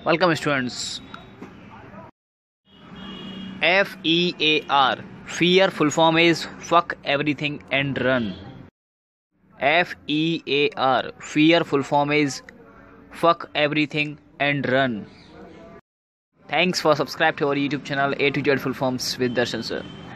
Welcome students. FEAR. Fear full form is fuck everything and run. FEAR. Fear full form is fuck everything and run. Thanks for subscribe to our YouTube channel A to Z Full Forms with Darshan sir.